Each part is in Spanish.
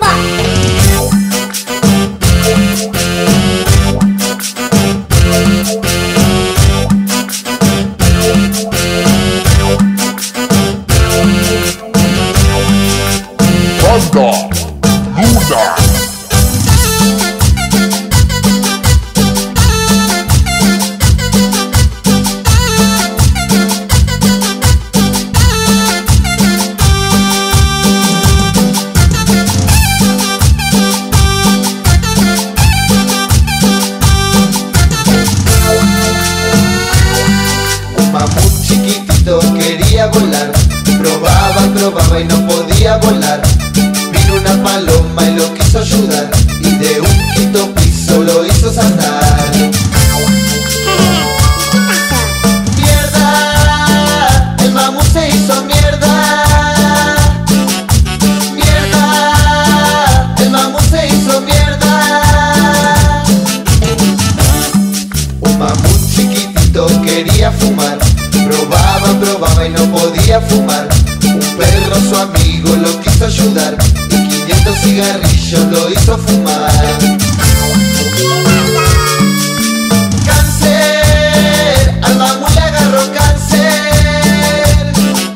Probaba y no podía volar. Vino una paloma y lo quiso ayudar, y de un quinto piso lo hizo saltar. Mierda, el mamut se hizo mierda. Mierda, el mamut se hizo mierda. Un mamut chiquitito quería fumar. Probaba y no podía fumar. Un perro su amigo lo quiso ayudar, y 500 cigarrillos lo hizo fumar. Cáncer, al mamut le agarró cáncer.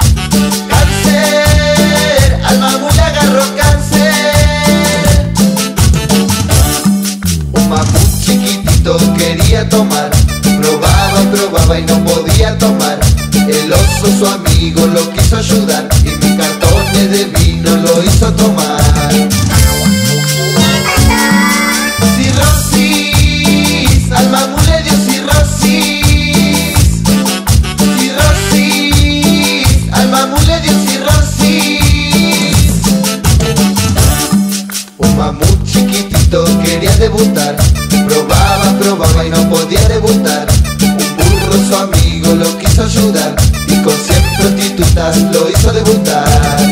Cáncer, al mamut le agarró cáncer. Un mamut chiquitito quería tomar. Probaba y no podía tomar. El oso su amigo lo quiso ayudar, y mi cartones de vino lo hizo tomar. Cirrosis, al mamut le dio cirrosis. Cirrosis, al mamut le dio cirrosis. Un mamut chiquitito quería debutar. Probaba y no podía debutar. Un burro su amigo lo quiso ayudar, y con 100 prostitutas lo hizo debutar.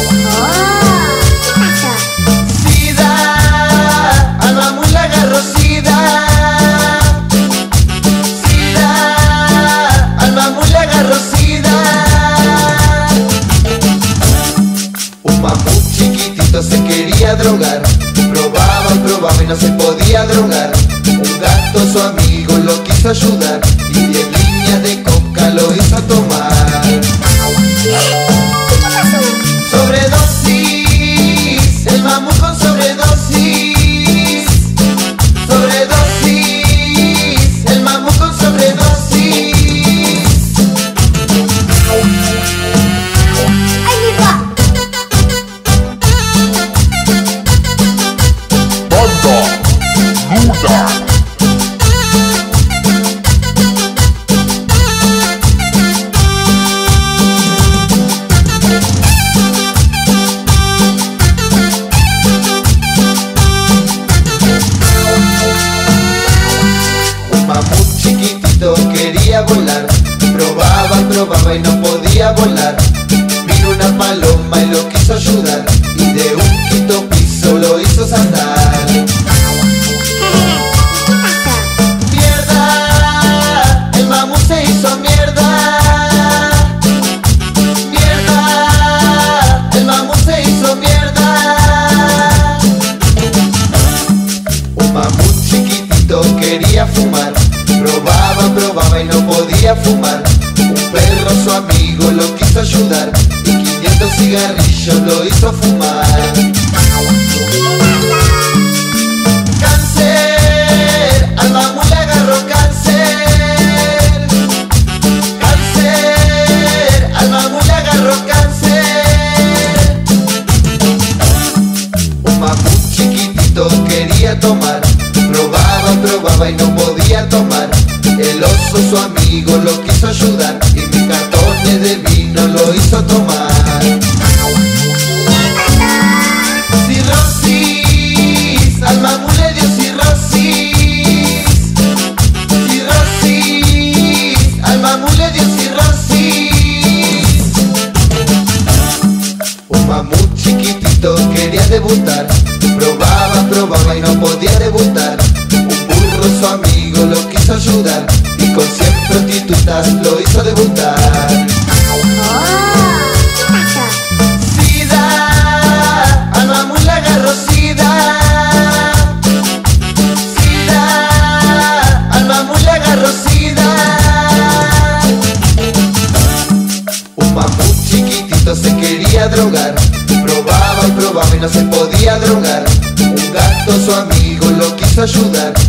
Sida, al mamut le agarró sida. Sida, al mamut le agarró sida. Un mamut chiquitito se quería drogar. Probaba y no se podía drogar. Un gato su amigo lo quiso ayudar, y 10 líneas de coca lo hizo tomar. Sobredosis, el mamut con sobredosis. Sobredosis, el mamut con sobredosis. Quería volar. Probaba y no podía volar. Vino una paloma y lo quiso ayudar, y de un quinto piso lo hizo saltar. Mierda, el mamut se hizo mierda. Mierda, el mamut se hizo mierda. Un mamut chiquitito quería fumar. Probaba y no podía fumar. Un perro su amigo lo quiso ayudar, y 500 cigarrillos lo hizo fumar. Cáncer, al mamut le agarró cáncer. Cáncer, al mamut le agarró cáncer. Un mamut chiquitito quería tomar. Probaba y no podía tomar. El oso su amigo lo quiso ayudar, y mi cartones de vino lo hizo tomar. Cirrosis, al mamut le dio cirrosis. Cirrosis, al mamut le dio cirrosis. Un mamut chiquitito quería debutar. Probaba y no podía debutar. Un burro su amigo lo quiso ayudar, y con 100 prostitutas lo hizo debutar. Sida, al mamut le agarró y no se podía drogar. Un gato su amigo lo quiso ayudar